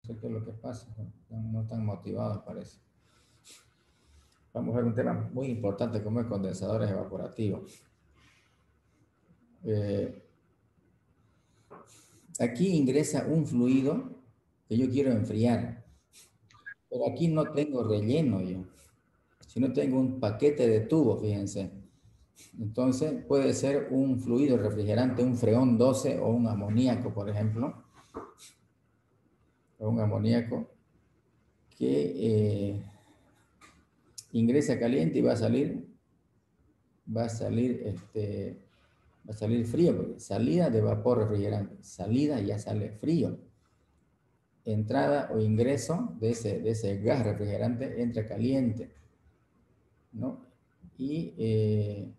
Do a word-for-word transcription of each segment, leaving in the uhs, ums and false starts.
sé qué es lo que pasa, no, no están motivados parece. Vamos a ver un tema muy importante como es condensadores evaporativos. Eh, aquí ingresa un fluido que yo quiero enfriar, pero aquí no tengo relleno yo, sino tengo un paquete de tubos, fíjense. Entonces puede ser un fluido refrigerante, un freón doce o un amoníaco, por ejemplo, o un amoníaco que eh, ingresa caliente y va a salir, va a salir, este, va a salir frío, porque salida de vapor refrigerante, salida ya sale frío. Entrada o ingreso de ese, de ese gas refrigerante entra caliente, ¿no? Y eh,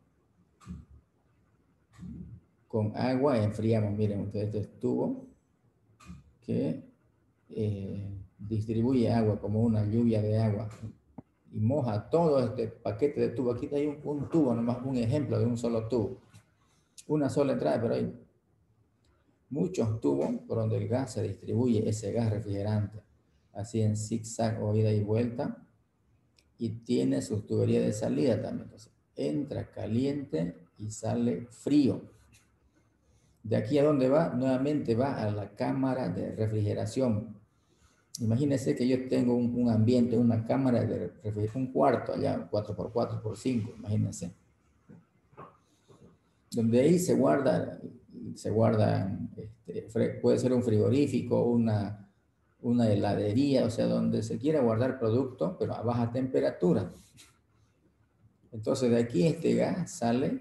con agua enfriamos, miren ustedes, este es tubo que eh, distribuye agua como una lluvia de agua y moja todo este paquete de tubo. Aquí hay un, un tubo, nomás un ejemplo de un solo tubo, una sola entrada, pero hay muchos tubos por donde el gas se distribuye, ese gas refrigerante, así en zigzag o ida y vuelta, y tiene sus tuberías de salida también. Entonces, entra caliente y sale frío. De aquí a dónde va, nuevamente va a la cámara de refrigeración. Imagínense que yo tengo un, un ambiente, una cámara de refrigeración, un cuarto allá, cuatro por cuatro por cinco, imagínense. Donde ahí se guarda, se guarda, este, puede ser un frigorífico, una, una heladería, o sea, donde se quiera guardar producto, pero a baja temperatura. Entonces de aquí este gas sale,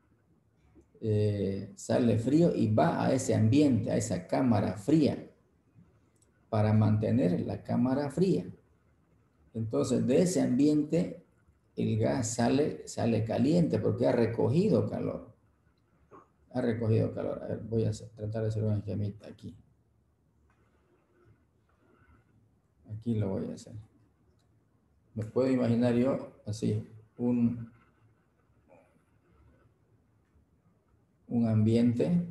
eh, sale frío y va a ese ambiente, a esa cámara fría, para mantener la cámara fría. Entonces de ese ambiente el gas sale, sale caliente porque ha recogido calor. Ha recogido calor. A ver, voy a hacer, tratar de hacer una esquemita aquí. Aquí lo voy a hacer. Me puedo imaginar yo así, un, un ambiente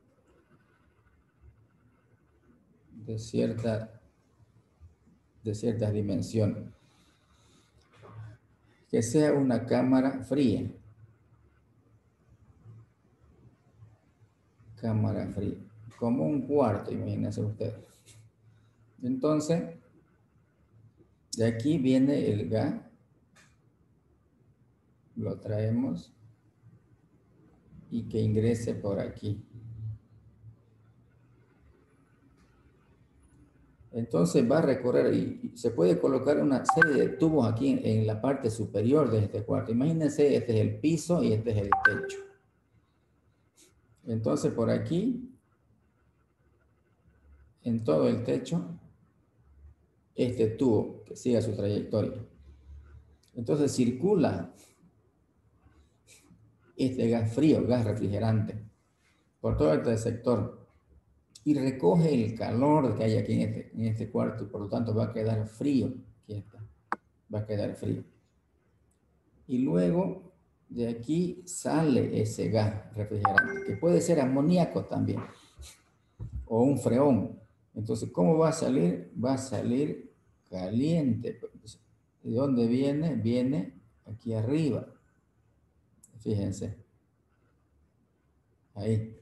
de cierta, de ciertas dimensiones. Que sea una cámara fría. Cámara fría. Como un cuarto, imagínense ustedes. Entonces, de aquí viene el gas. Lo traemos y que ingrese por aquí. Entonces va a recorrer y se puede colocar una serie de tubos aquí en, en la parte superior de este cuarto. Imagínense, este es el piso y este es el techo. Entonces por aquí, en todo el techo, este tubo que siga su trayectoria. Entonces circula este gas frío, gas refrigerante, por todo este sector y recoge el calor que hay aquí en este, en este cuarto y por lo tanto va a quedar frío. Aquí está, va a quedar frío. Y luego de aquí sale ese gas refrigerante, que puede ser amoníaco también, o un freón. Entonces, ¿cómo va a salir? Va a salir caliente. ¿De dónde viene? Viene aquí arriba. Fíjense. Ahí.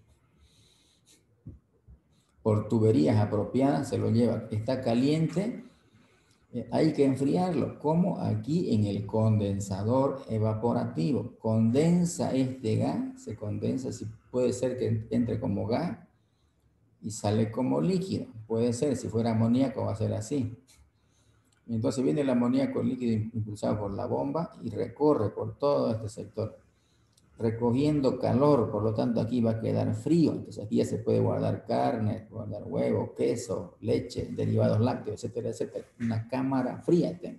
Por tuberías apropiadas se lo lleva. Está caliente. Eh, hay que enfriarlo. ¿Cómo? Aquí en el condensador evaporativo. Condensa este gas. Se condensa. Si puede ser que entre como gas y sale como líquido. Puede ser. Si fuera amoníaco va a ser así. Entonces viene el amoníaco líquido impulsado por la bomba y recorre por todo este sector, recogiendo calor, por lo tanto aquí va a quedar frío. Entonces aquí ya se puede guardar carne, guardar huevo, queso, leche, derivados lácteos, etcétera, etcétera. Una cámara fría tengo.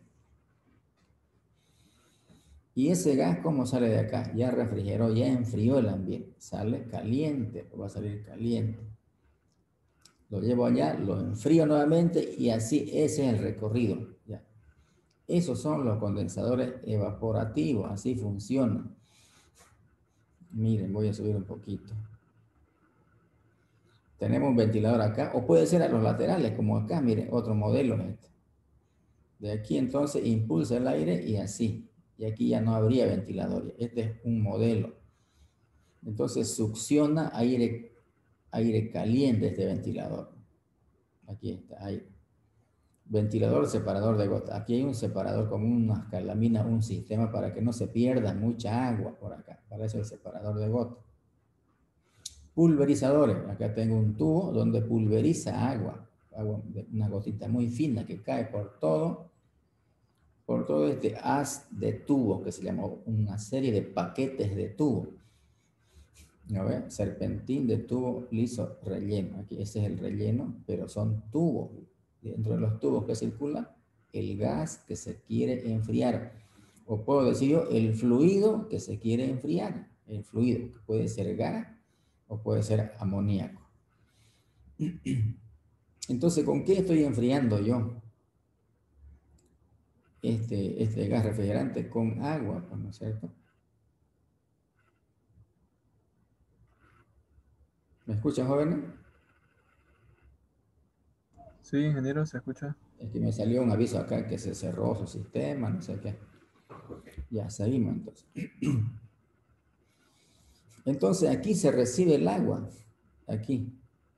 Y ese gas, ¿cómo sale de acá? Ya refrigeró, ya enfrió el ambiente. Sale caliente, va a salir caliente. Lo llevo allá, lo enfrío nuevamente y así ese es el recorrido. Ya. Esos son los condensadores evaporativos, así funcionan. Miren, voy a subir un poquito. tenemos un ventilador acá, o puede ser a los laterales, como acá, miren, otro modelo es este. De aquí entonces impulsa el aire y así. Y aquí ya no habría ventilador. Este es un modelo. Entonces succiona aire, aire caliente este ventilador. Aquí está, aire. Ventilador separador de gotas. Aquí hay un separador como unas calaminas, un sistema para que no se pierda mucha agua por acá. Para eso el separador de gotas. Pulverizadores. Acá tengo un tubo donde pulveriza agua. Agua, una gotita muy fina que cae por todo. Por todo este haz de tubos que se llama una serie de paquetes de tubo. ¿No ve? Serpentín de tubo liso relleno. Aquí ese es el relleno, pero son tubos. Dentro de los tubos que circulan, el gas que se quiere enfriar. O puedo decir yo, el fluido que se quiere enfriar. El fluido, que puede ser gas o puede ser amoníaco. Entonces, ¿con qué estoy enfriando yo este, este gas refrigerante? Con agua, ¿no es cierto? ¿Me escuchan, jóvenes? Sí, ingeniero, se escucha. Es que me salió un aviso acá que se cerró su sistema, no sé qué. Ya, seguimos entonces. Entonces aquí se recibe el agua, aquí.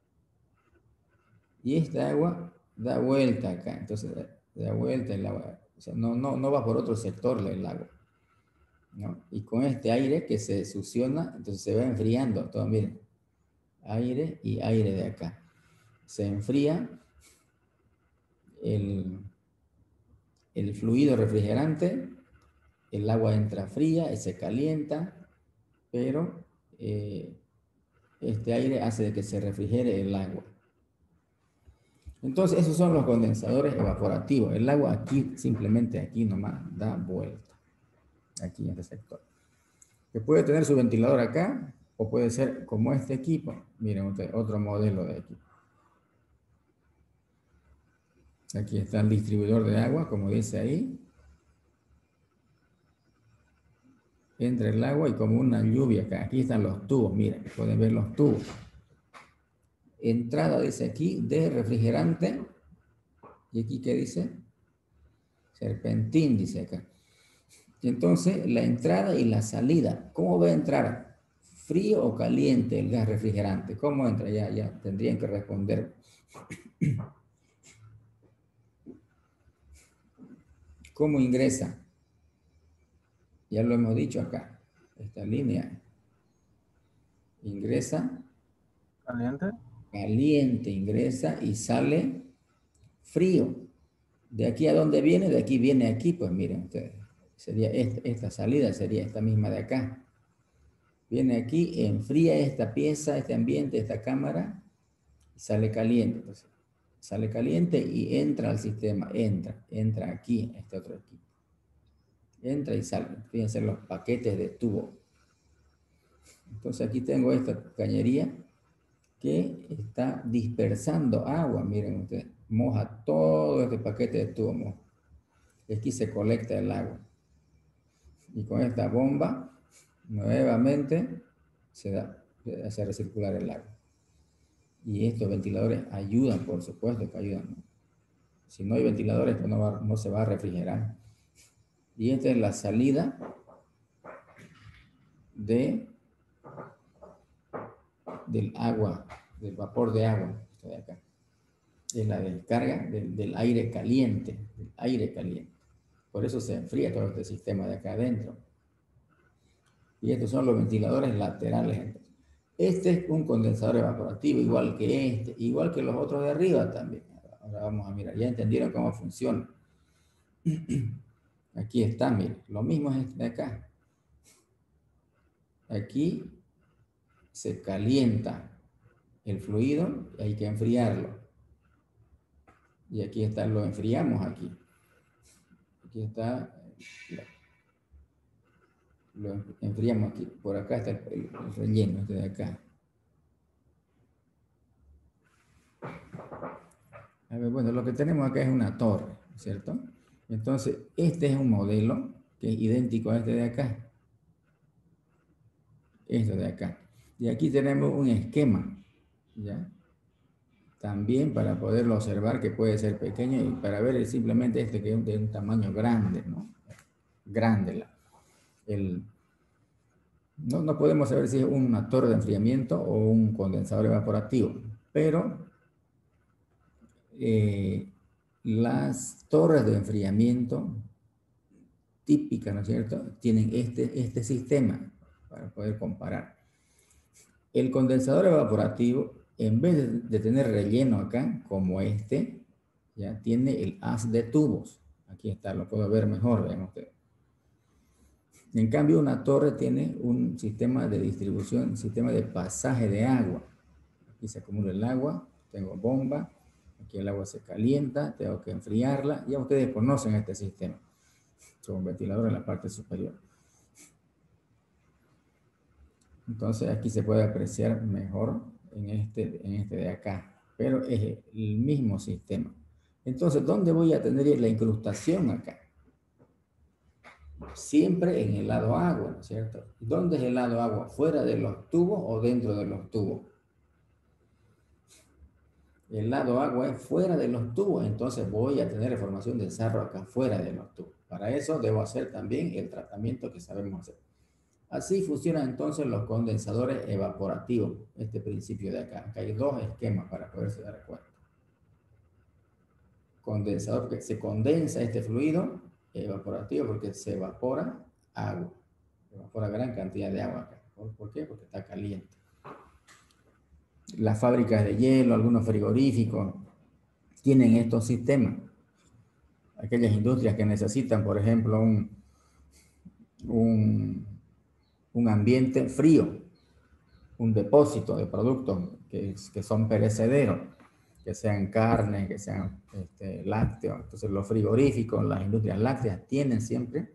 Y esta agua da vuelta acá, entonces da vuelta el agua. O sea, no, no, no va por otro sector el agua, ¿no? Y con este aire que se succiona, entonces se va enfriando todo, miren. Aire y aire de acá. Se enfría el, el fluido refrigerante, el agua entra fría y se calienta, pero eh, este aire hace de que se refrigere el agua. Entonces, esos son los condensadores evaporativos. El agua aquí, simplemente aquí nomás, da vuelta. Aquí en este sector. Que puede tener su ventilador acá, o puede ser como este equipo. Miren ustedes, otro modelo de equipo. Aquí está el distribuidor de agua, como dice ahí. Entra el agua y como una lluvia acá. Aquí están los tubos, miren, pueden ver los tubos. Entrada, dice aquí, de refrigerante. ¿Y aquí qué dice? Serpentín, dice acá. Y entonces, la entrada y la salida. ¿Cómo va a entrar? ¿Frío o caliente el gas refrigerante? ¿Cómo entra? Ya, ya tendrían que responder. ¿Cómo ingresa? Ya lo hemos dicho acá. Esta línea ingresa ¿Caliente? caliente, ingresa y sale frío. ¿De aquí a dónde viene? De aquí viene aquí, pues miren ustedes. Sería esta, esta salida, sería esta misma de acá. Viene aquí, enfría esta pieza, este ambiente, esta cámara, y sale caliente. Entonces, sale caliente y entra al sistema, entra, entra aquí, este otro equipo. Entra y sale. Fíjense los paquetes de tubo. Entonces aquí tengo esta cañería que está dispersando agua, miren ustedes, moja todo este paquete de tubo, moja. Aquí se colecta el agua. Y con esta bomba, nuevamente, se da, se hace recircular el agua. Y estos ventiladores ayudan, por supuesto que ayudan, ¿no? Si no hay ventiladores, pues no, va, no se va a refrigerar. Y esta es la salida de, del agua, del vapor de agua, esto de acá. Es la descarga del, del aire caliente, del aire caliente. Por eso se enfría todo este sistema de acá adentro. Y estos son los ventiladores laterales. Entonces. Este es un condensador evaporativo, igual que este, igual que los otros de arriba también. Ahora vamos a mirar, ya entendieron cómo funciona. Aquí está, miren, lo mismo es este de acá. Aquí se calienta el fluido y hay que enfriarlo. Y aquí está, lo enfriamos aquí. Aquí está, lo enfriamos aquí. Por acá está el, el relleno, este de acá. A ver, bueno, lo que tenemos acá es una torre, ¿cierto? Entonces, este es un modelo que es idéntico a este de acá. Este de acá. Y aquí tenemos un esquema, ¿ya? también para poderlo observar que puede ser pequeño y para ver simplemente este que es de un tamaño grande, ¿no? Grande. La, el, no, no podemos saber si es una torre de enfriamiento o un condensador evaporativo, pero eh, las torres de enfriamiento típicas, ¿no es cierto?, tienen este, este sistema para poder comparar. El condensador evaporativo, en vez de, de tener relleno acá, como este, ya tiene el haz de tubos. Aquí está, lo puedo ver mejor, vean ustedes. En cambio, una torre tiene un sistema de distribución, un sistema de pasaje de agua. Aquí se acumula el agua, tengo bomba, aquí el agua se calienta, tengo que enfriarla. Ya ustedes conocen este sistema. Con un ventilador en la parte superior. Entonces aquí se puede apreciar mejor en este, en este de acá, pero es el mismo sistema. Entonces, ¿dónde voy a tener la incrustación acá? Siempre en el lado agua, ¿no es cierto? ¿Dónde es el lado agua? ¿Fuera de los tubos o dentro de los tubos? El lado agua es fuera de los tubos, entonces voy a tener formación de sarro acá fuera de los tubos. Para eso debo hacer también el tratamiento que sabemos hacer. Así funcionan entonces los condensadores evaporativos, este principio de acá. Acá hay dos esquemas para poderse dar cuenta. Condensador, que se condensa este fluido evaporativo porque se evapora agua. Se evapora gran cantidad de agua acá. ¿Por qué? Porque está caliente. Las fábricas de hielo, algunos frigoríficos, tienen estos sistemas. Aquellas industrias que necesitan, por ejemplo, un, un, un ambiente frío, un depósito de productos que, que son perecederos, que sean carne, que sean este, lácteos. Entonces los frigoríficos, las industrias lácteas tienen siempre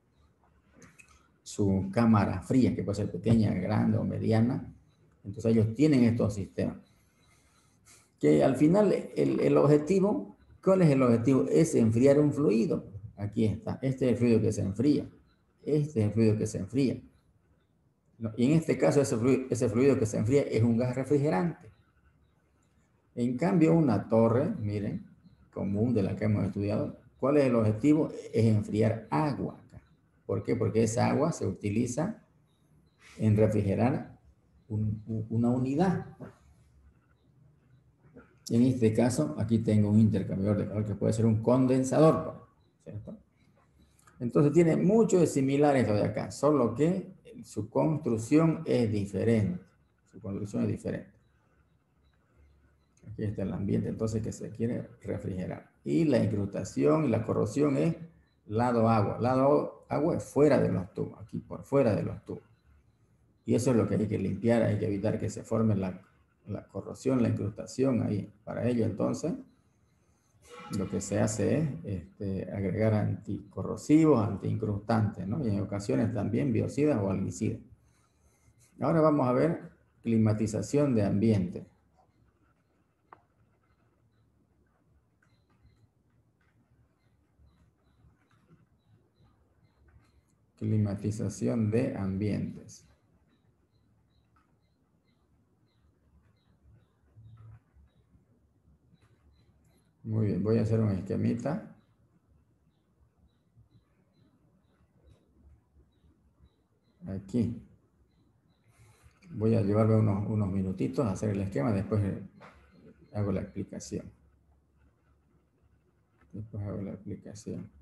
su cámara fría, que puede ser pequeña, grande o mediana. Entonces ellos tienen estos sistemas. Que al final el, el objetivo, ¿cuál es el objetivo? Es enfriar un fluido. Aquí está, este es el fluido que se enfría. Este es el fluido que se enfría. Y en este caso ese fluido, ese fluido que se enfría es un gas refrigerante. En cambio, una torre, miren, común de la que hemos estudiado, ¿cuál es el objetivo? Es enfriar agua. ¿Por qué? Porque esa agua se utiliza en refrigerar un, una unidad. En este caso, aquí tengo un intercambiador de calor que puede ser un condensador, ¿cierto? Entonces tiene mucho de similar esto de acá, solo que su construcción es diferente. Su construcción es diferente. Aquí está el ambiente entonces que se quiere refrigerar. Y la incrustación y la corrosión es lado agua. Lado agua es fuera de los tubos, aquí por fuera de los tubos. Y eso es lo que hay que limpiar, hay que evitar que se forme la, la corrosión, la incrustación ahí. Para ello entonces, lo que se hace es este, agregar anticorrosivos, antiincrustantes, ¿no? Y en ocasiones también biocidas o algicidas. Ahora vamos a ver climatización de ambiente. Climatización de ambientes. Muy bien, voy a hacer un esquemita. Aquí. Voy a llevarme unos, unos minutitos a hacer el esquema, después hago la explicación. Después hago la explicación.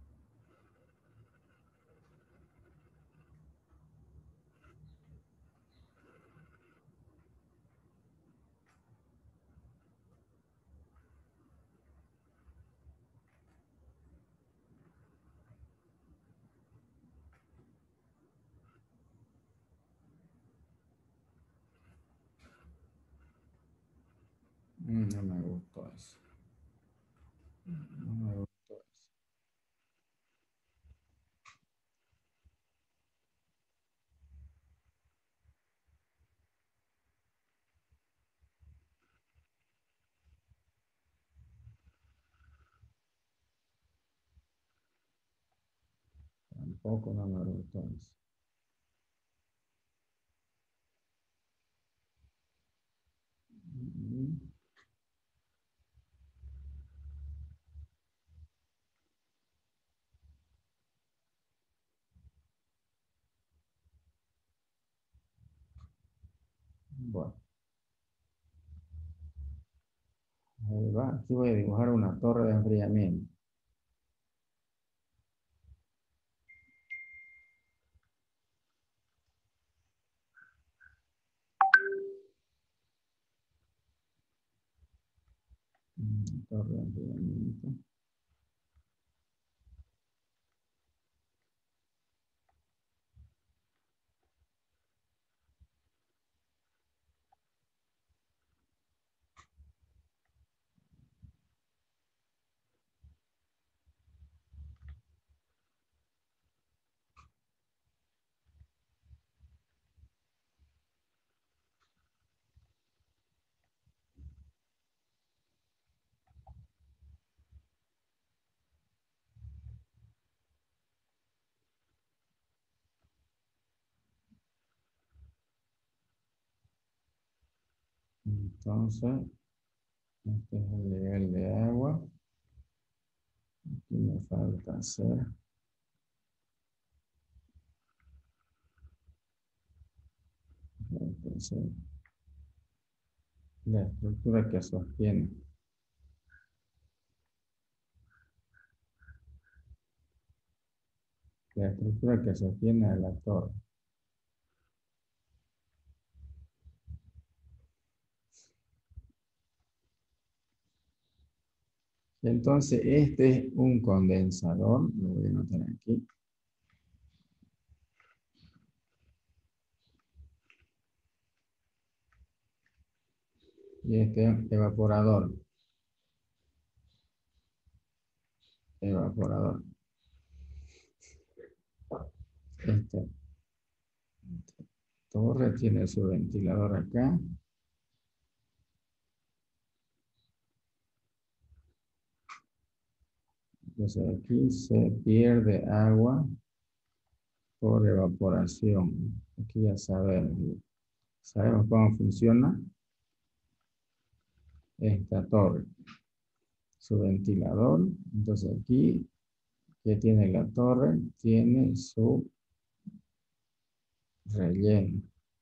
No me gustó eso. No me gustó eso. Tampoco no me gustó eso. Aquí voy a dibujar una torre de enfriamiento. Una torre de enfriamiento. Entonces, este es el nivel de agua. Aquí me falta hacer. Entonces, la estructura que sostiene. La estructura que sostiene a la torre. Entonces, este es un condensador. Lo voy a anotar aquí. Y este es evaporador. Evaporador. Esta torre tiene su ventilador acá. Entonces aquí se pierde agua por evaporación. Aquí ya sabemos. Sabemos cómo funciona esta torre. Su ventilador. Entonces aquí, ¿qué tiene la torre? Tiene su relleno.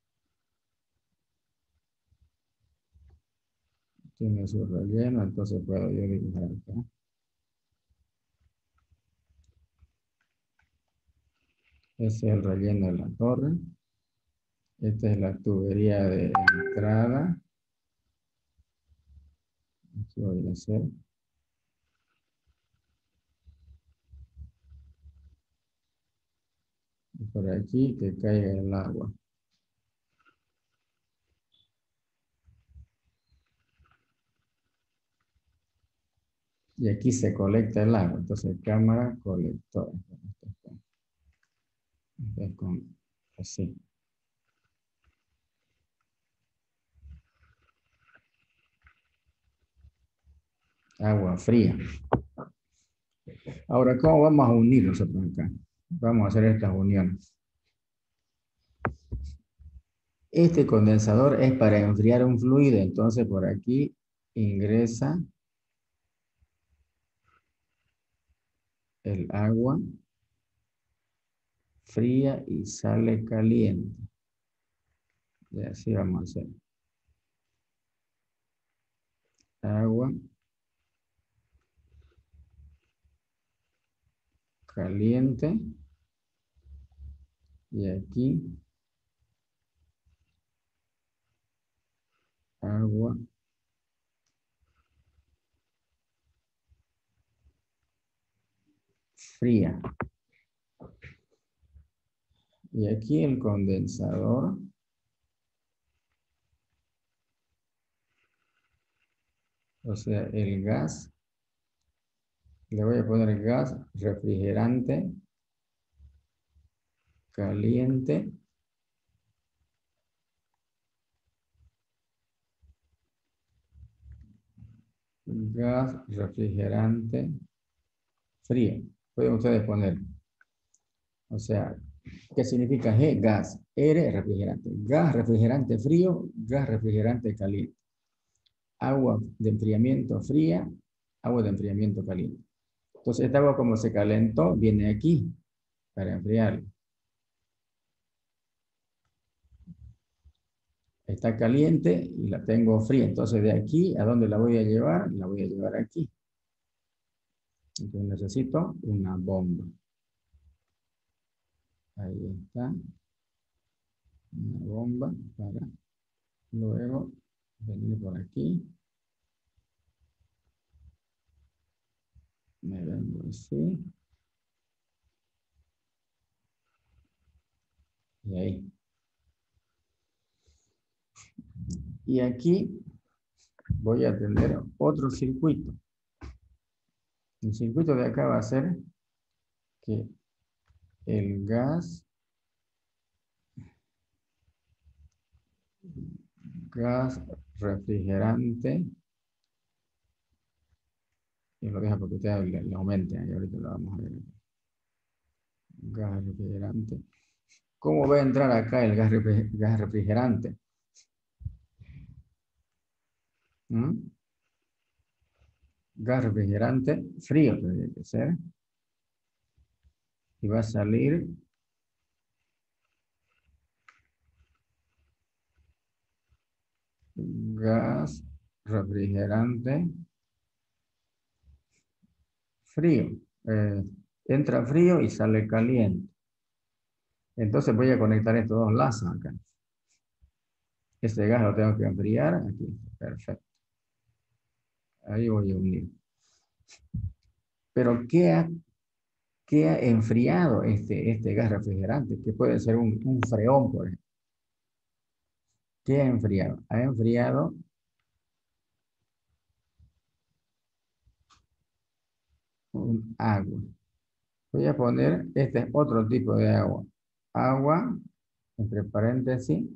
Tiene su relleno, entonces puedo yo dibujar acá. Ese es el relleno de la torre. Esta es la tubería de entrada. Aquí voy a hacer. Y por aquí que caiga el agua. Y aquí se colecta el agua. Entonces cámara colector. Entonces, con, así. Agua fría. Ahora, ¿cómo vamos a unir nosotros acá? Vamos a hacer estas uniones. Este condensador es para enfriar un fluido, entonces por aquí ingresa el agua fría y sale caliente. Y así vamos a hacer. Agua caliente. Y aquí agua fría. Y aquí el condensador. O sea, el gas. Le voy a poner gas refrigerante caliente. Gas refrigerante frío. Pueden ustedes poner. O sea, ¿qué significa G? Gas. R, refrigerante. Gas refrigerante frío, gas refrigerante caliente. Agua de enfriamiento fría, agua de enfriamiento caliente. Entonces, esta agua como se calentó, viene aquí para enfriar. está caliente y la tengo fría. Entonces, de aquí, ¿a dónde la voy a llevar? La voy a llevar aquí. Entonces, necesito una bomba. Ahí está. Una bomba para luego venir por aquí. Me vengo así. Y ahí. Y aquí voy a tener otro circuito. El circuito de acá va a ser que el gas, gas refrigerante, y lo deja porque usted le, le aumente, y ahorita lo vamos a ver. Gas refrigerante. ¿Cómo va a entrar acá el gas, gas refrigerante? ¿Mm? Gas refrigerante frío tendría que ser. Y va a salir gas refrigerante frío. Eh, entra frío y sale caliente. Entonces voy a conectar estos dos lazos acá. Este gas lo tengo que enfriar aquí. Perfecto. Ahí voy a unir. Pero ¿qué ha, qué ha enfriado este, este gas refrigerante? Que puede ser un, un freón, por ejemplo. ¿Qué ha enfriado? Ha enfriado un agua. Voy a poner, este es otro tipo de agua. Agua, entre paréntesis,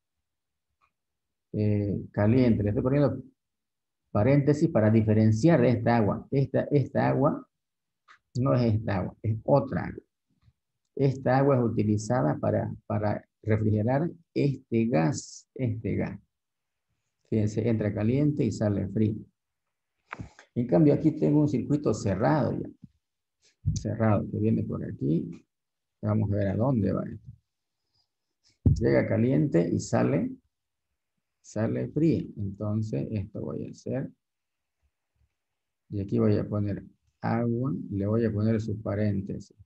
eh, caliente. Le estoy poniendo paréntesis para diferenciar de esta agua. Esta, esta agua no es esta agua, es otra agua. Esta agua es utilizada para, para refrigerar este gas, este gas. Fíjense, entra caliente y sale frío. En cambio, aquí tengo un circuito cerrado ya. Cerrado, que viene por aquí. Vamos a ver a dónde va esto. Llega caliente y sale, sale frío. Entonces, esto voy a hacer. Y aquí voy a poner agua. Le voy a poner sus paréntesis.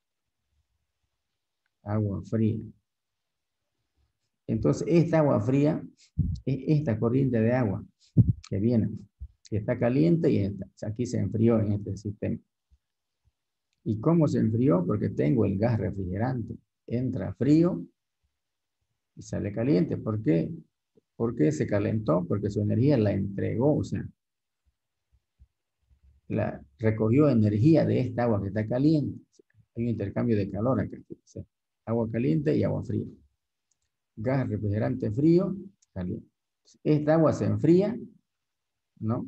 Agua fría. Entonces, esta agua fría es esta corriente de agua que viene. Está caliente y está, aquí se enfrió en este sistema. ¿Y cómo se enfrió? Porque tengo el gas refrigerante. Entra frío y sale caliente. ¿Por qué? ¿Por qué se calentó? Porque su energía la entregó, o sea, la, recogió energía de esta agua que está caliente. Hay un intercambio de calor acá. O sea, agua caliente y agua fría. Gas refrigerante frío, caliente. Esta agua se enfría, ¿no?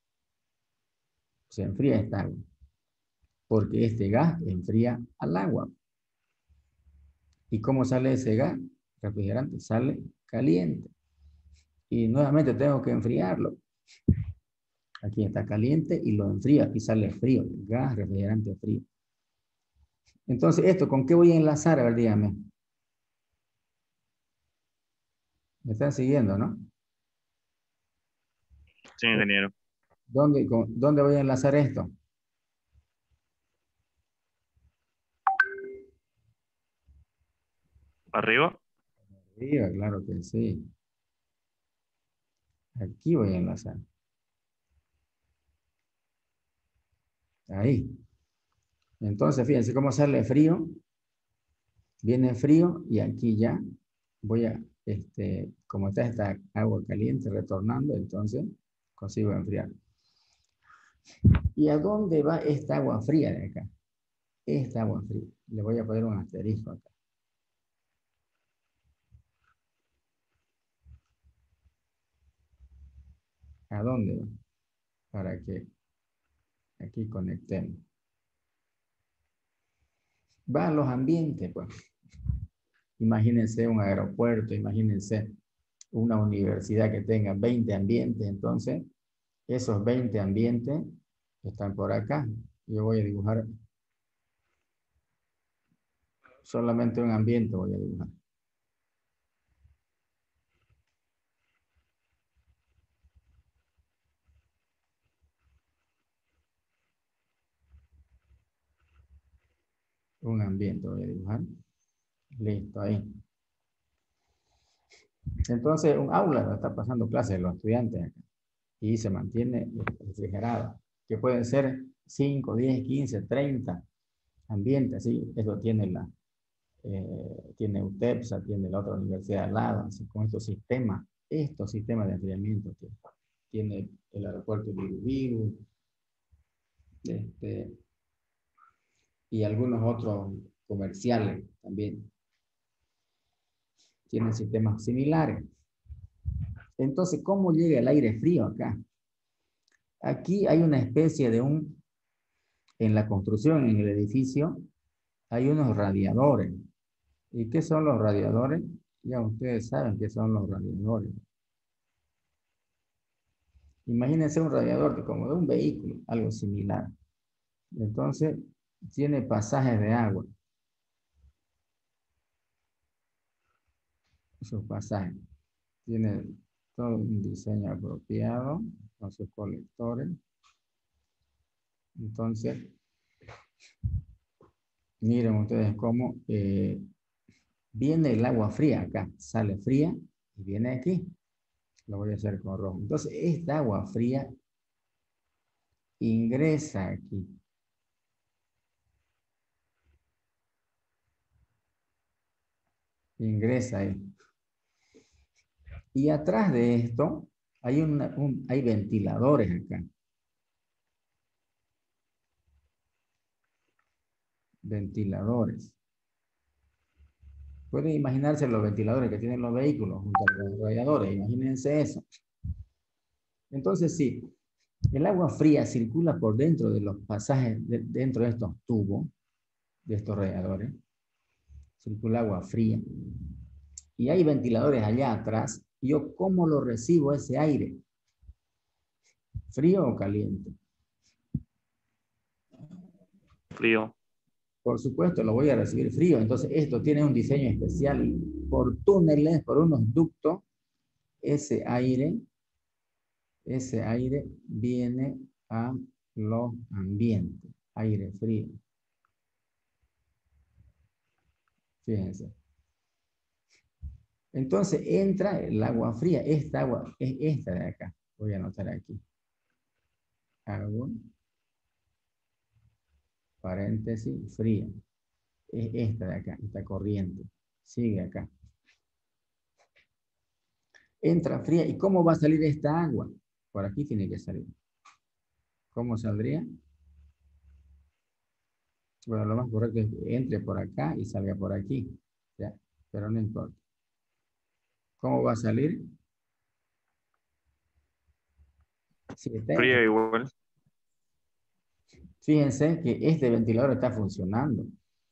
Se enfría esta agua. Porque este gas enfría al agua. ¿Y cómo sale ese gas refrigerante? Sale caliente. Y nuevamente tengo que enfriarlo. Aquí está caliente y lo enfrío. Aquí sale frío. Gas refrigerante frío. Entonces, ¿esto con qué voy a enlazar? A ver, dígame. ¿Me están siguiendo, no? Sí, ingeniero. ¿Dónde, con, ¿dónde voy a enlazar esto? ¿Arriba? Arriba, claro que sí. Aquí voy a enlazar. Ahí. Entonces, fíjense cómo sale frío. Viene frío y aquí ya voy a, este, como está esta agua caliente retornando, entonces consigo enfriar. ¿Y a dónde va esta agua fría de acá? Esta agua fría. Le voy a poner un asterisco acá. ¿A dónde va? Para que aquí conectemos. Va a los ambientes, pues. Imagínense un aeropuerto, imagínense una universidad que tenga veinte ambientes, entonces esos veinte ambientes están por acá. Yo voy a dibujar solamente un ambiente, voy a dibujar. un ambiente, voy a dibujar. Listo, ahí. Entonces, un aula está pasando clases de los estudiantes acá, y se mantiene refrigerado, que pueden ser cinco, diez, quince, treinta ambientes, ¿sí? Eso tiene la, eh, tiene UTEPSA, tiene la otra universidad al lado, así, con estos sistemas, estos sistemas de enfriamiento que tiene el aeropuerto de Viru, este, y algunos otros comerciales también tienen sistemas similares. Entonces, ¿cómo llega el aire frío acá? Aquí hay una especie de un, en la construcción, en el edificio, hay unos radiadores. ¿Y qué son los radiadores? Ya ustedes saben qué son los radiadores. Imagínense un radiador de, como de un vehículo, algo similar. Entonces, tiene pasajes de agua. Esos pasajes. Tiene todo un diseño apropiado con sus colectores. Entonces, miren ustedes cómo eh, viene el agua fría acá. Sale fría y viene aquí. Lo voy a hacer con rojo. Entonces, esta agua fría ingresa aquí. Ingresa ahí. Y atrás de esto hay, una, un, hay ventiladores acá. Ventiladores. Pueden imaginarse los ventiladores que tienen los vehículos junto a los radiadores. Imagínense eso. Entonces sí, el agua fría circula por dentro de los pasajes, de, dentro de estos tubos, de estos radiadores. Circula agua fría. Y hay ventiladores allá atrás. ¿Yo cómo lo recibo ese aire? ¿Frío o caliente? Frío. Por supuesto, lo voy a recibir frío. Entonces, esto tiene un diseño especial. Y por túneles, por unos ductos, ese aire, ese aire viene a los ambientes. Aire frío. Fíjense. Entonces, entra el agua fría. Esta agua es esta de acá. Voy a anotar aquí. Agua, paréntesis, fría. Es esta de acá, esta corriente. Sigue acá. Entra fría. ¿Y cómo va a salir esta agua? Por aquí tiene que salir. ¿Cómo saldría? Bueno, lo más correcto es que entre por acá y salga por aquí. ¿Ya? Pero no importa. ¿Cómo va a salir? Si está, Fría igual. fíjense que este ventilador está funcionando.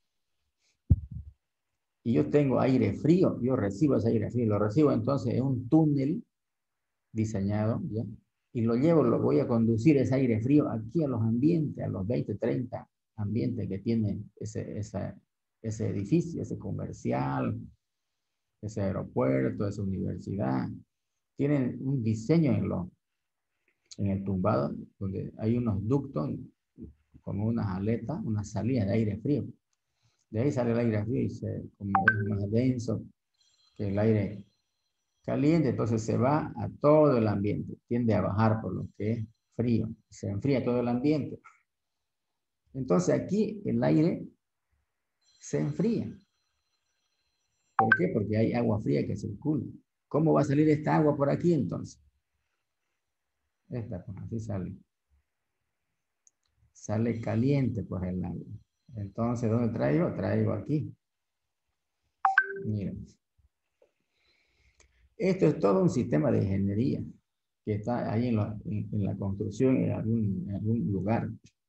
Y yo tengo aire frío. Yo recibo ese aire frío. Lo recibo entonces en un túnel diseñado, ¿ya? Y lo llevo, lo voy a conducir ese aire frío aquí a los ambientes, a los veinte, treinta ambientes que tiene ese, esa, ese edificio, ese comercial, ese aeropuerto, esa universidad. Tienen un diseño en, lo, en el tumbado donde hay unos ductos como unas aletas, una salida de aire frío. De ahí sale el aire frío y se, como es más denso que el aire caliente, entonces se va a todo el ambiente, tiende a bajar por lo que es frío, se enfría todo el ambiente. Entonces aquí el aire se enfría. ¿Por qué? Porque hay agua fría que circula. ¿Cómo va a salir esta agua por aquí entonces? Esta, pues así sale. Sale caliente pues el agua. Entonces, ¿dónde traigo? Traigo aquí. Miren. Esto es todo un sistema de ingeniería que está ahí en la, en, en la construcción en algún, en algún lugar.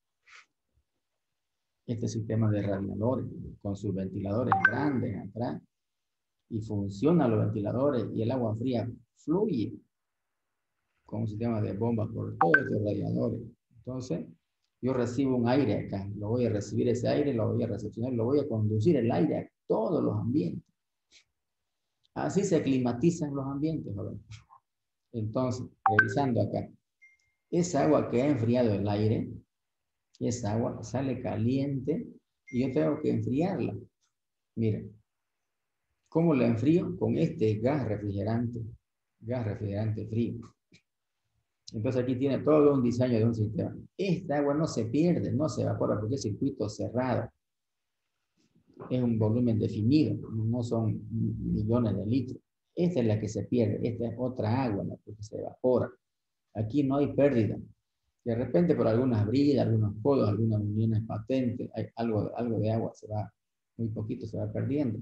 Este sistema de radiadores con sus ventiladores grandes atrás y funcionan los ventiladores y el agua fría fluye con un sistema de bombas por todos estos radiadores. Entonces, yo recibo un aire acá, lo voy a recibir ese aire, lo voy a recepcionar, lo voy a conducir el aire a todos los ambientes. Así se climatizan los ambientes, ¿verdad? Entonces, revisando acá, esa agua que ha enfriado el aire, esa agua sale caliente y yo tengo que enfriarla. Miren, ¿cómo la enfrío? Con este gas refrigerante, gas refrigerante frío. Entonces aquí tiene todo un diseño de un sistema. Esta agua no se pierde, no se evapora porque es circuito cerrado. Es un volumen definido, no son millones de litros. Esta es la que se pierde, esta es otra agua, la que se evapora. Aquí no hay pérdida. De repente por algunas bridas, algunos polos, algunas uniones patentes, hay algo, algo de agua se va, muy poquito se va perdiendo.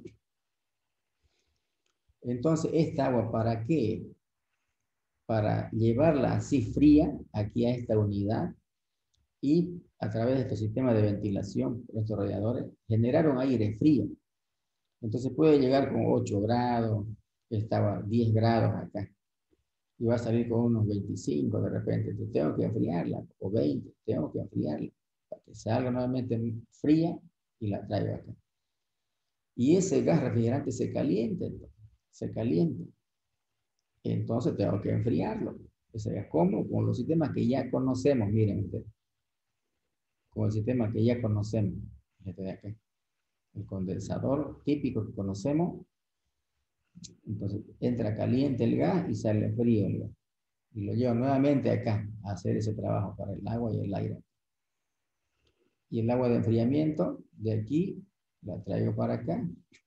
Entonces, ¿esta agua para qué? Para llevarla así fría aquí a esta unidad y a través de este sistema de ventilación, estos radiadores, generar un aire frío. Entonces puede llegar con ocho grados, estaba diez grados acá, y va a salir con unos veinticinco de repente. Entonces tengo que enfriarla, o veinte, tengo que enfriarla, para que salga nuevamente fría y la traigo acá. Y ese gas refrigerante se calienta, se calienta. Entonces tengo que enfriarlo. O sea, ¿cómo? Con los sistemas que ya conocemos, miren ustedes. Con el sistema que ya conocemos. Este de acá. El condensador típico que conocemos. Entonces entra caliente el gas y sale frío el gas. Y lo llevo nuevamente acá a hacer ese trabajo para el agua y el aire. Y el agua de enfriamiento de aquí la traigo para acá.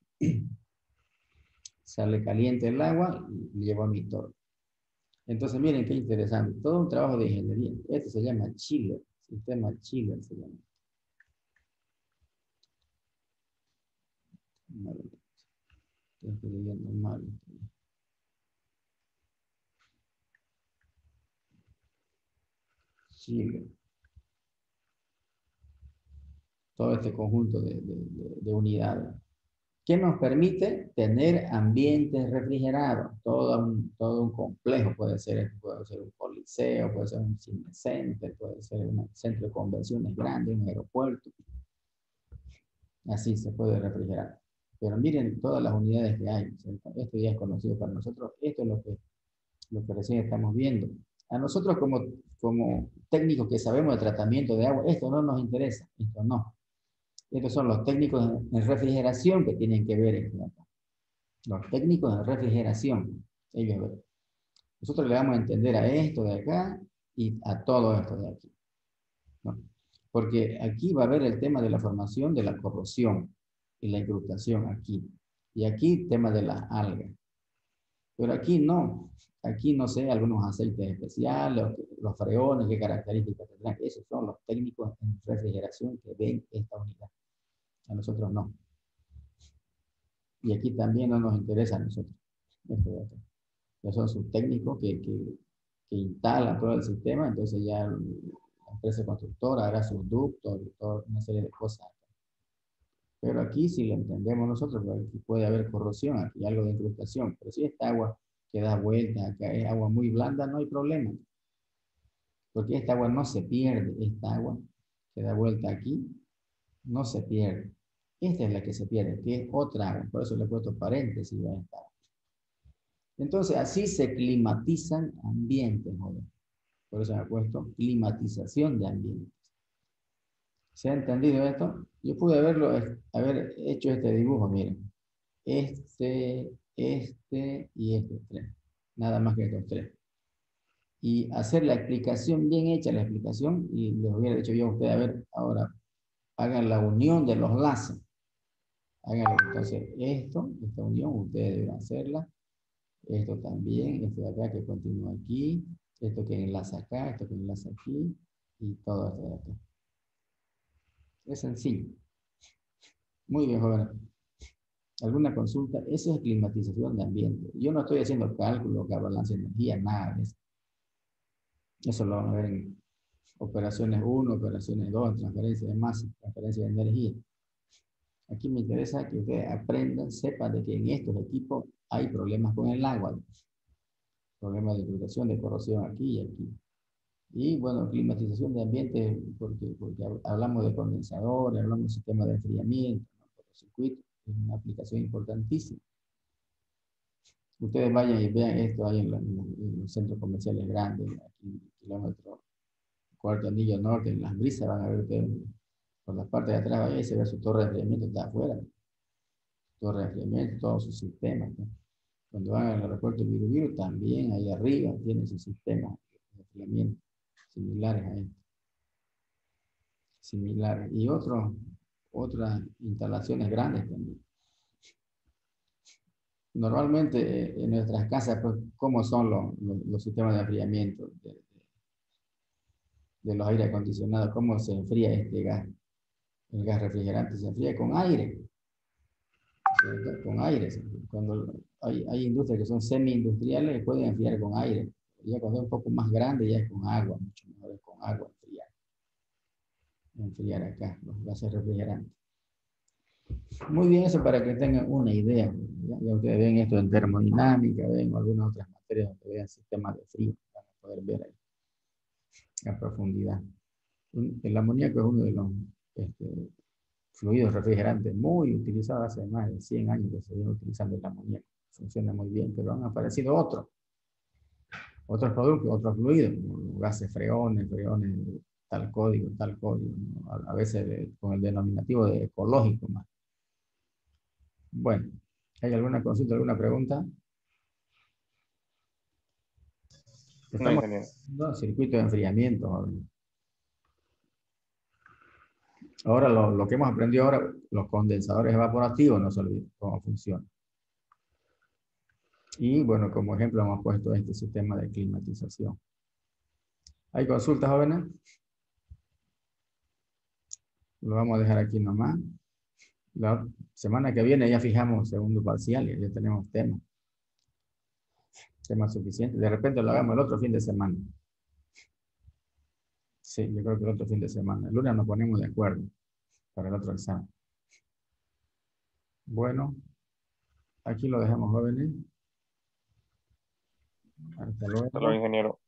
Sale caliente el agua y llevo a mi torno. Entonces, miren qué interesante. Todo un trabajo de ingeniería. Este se llama chiller. Sistema chiller se llama. Vale. Estoy escribiendo mal. Chiller. Todo este conjunto de, de, de, de unidades. ¿Qué nos permite? Tener ambientes refrigerados. Todo un, todo un complejo. Puede ser, puede ser un coliseo, puede ser un cine center, puede ser un centro de convenciones grande, un aeropuerto. Así se puede refrigerar. Pero miren todas las unidades que hay. Esto ya es conocido para nosotros. Esto es lo que, lo que recién estamos viendo. A nosotros como, como técnicos que sabemos de tratamiento de agua, esto no nos interesa. Esto no. Estos son los técnicos en refrigeración que tienen que ver esto acá. Los técnicos en refrigeración. Ellos ven. Nosotros le vamos a entender a esto de acá y a todo esto de aquí. ¿No? Porque aquí va a haber el tema de la formación de la corrosión y la incrustación aquí. Y aquí tema de las algas. Pero aquí no. Aquí no sé, algunos aceites especiales, los, los freones, qué características tendrán. Esos son los técnicos en refrigeración que ven esta unidad. A nosotros no. Y aquí también no nos interesa a nosotros. Esto de acá. Ya son sus técnicos que, que, que instalan todo el sistema, entonces ya la empresa constructora hará sus ductos y toda una serie de cosas. Pero aquí si lo entendemos nosotros, aquí puede haber corrosión, aquí hay algo de incrustación, pero si esta agua que da vuelta, acá es agua muy blanda, no hay problema. Porque esta agua no se pierde, esta agua que da vuelta aquí, no se pierde. Esta es la que se pierde, que es otra agua, por eso le he puesto paréntesis a esta agua. Entonces así se climatizan ambientes, joven. Por eso me he puesto climatización de ambientes. ¿Se ha entendido esto? Yo pude haberlo, haber hecho este dibujo, miren. Este, este y este tres. Nada más que estos tres. Y hacer la explicación bien hecha, la explicación, y les hubiera dicho yo a ustedes, a ver, ahora, hagan la unión de los lazos. Háganlo. Entonces, esto, esta unión, ustedes deben hacerla. Esto también, esto de acá que continúa aquí, esto que enlaza acá, esto que enlaza aquí, y todo esto de acá. Es sencillo. Muy bien, joven. ¿Alguna consulta? Eso es climatización de ambiente. Yo no estoy haciendo cálculo, que balance de energía, nada de eso. Eso lo van a ver en operaciones uno, operaciones dos, transferencia de masa, transferencia de energía. Aquí me interesa que ustedes aprendan, sepan de que en estos equipos hay problemas con el agua. Problemas de infiltración, de corrosión aquí y aquí. Y bueno, climatización de ambiente, porque, porque hablamos de condensadores, hablamos de sistema de enfriamiento, ¿no? Circuito, es una aplicación importantísima. Ustedes vayan y vean esto ahí en, la, en los centros comerciales grandes, aquí en kilómetro cuarto anillo norte, en las brisas van a ver ustedes Por la parte de atrás, vaya y se ve su torre de enfriamiento, está afuera. Torre de enfriamiento, todos sus sistemas, ¿no? Cuando van al aeropuerto Viru Viru, también ahí arriba tienen sus sistemas de enfriamiento similares a estos. Similares. Y otros, otras instalaciones grandes también. Normalmente eh, en nuestras casas, pues, ¿cómo son los, los, los sistemas de enfriamiento de, de, de los aire acondicionados? ¿Cómo se enfría este gas? El gas refrigerante se enfría con aire. ¿Cierto? Con aire. Cuando hay, hay industrias que son semi-industriales, pueden enfriar con aire. Ya cuando es un poco más grande, ya es con agua, mucho mejor es con agua enfriar. Enfriar acá, los gases refrigerantes. Muy bien, eso para que tengan una idea. Ya, ya ustedes ven esto en termodinámica, ven algunas otras materias donde vean sistemas de frío, van a poder ver ahí a profundidad. El amoníaco es uno de los este, fluidos refrigerantes muy utilizados hace más de cien años que se viene utilizando el amoníaco. Funciona muy bien, pero han aparecido otros. Otros productos, otros fluidos, como gases freones, freones, tal código, tal código, ¿no? a, a veces de, con el denominativo de ecológico más. Bueno, ¿hay alguna consulta, alguna pregunta? Estamos en un circuito de enfriamiento. Joven. Ahora, lo, lo que hemos aprendido ahora, los condensadores evaporativos, no se olviden cómo funciona. Y bueno, como ejemplo hemos puesto este sistema de climatización. ¿Hay consultas, jóvenes? Lo vamos a dejar aquí nomás. La semana que viene ya fijamos segundo parcial y ya tenemos tema. Tema suficiente. De repente lo hagamos el otro fin de semana. Sí, yo creo que el otro fin de semana. El lunes nos ponemos de acuerdo para el otro examen. Bueno, aquí lo dejamos, jóvenes. Hasta luego. Hasta luego, ingeniero.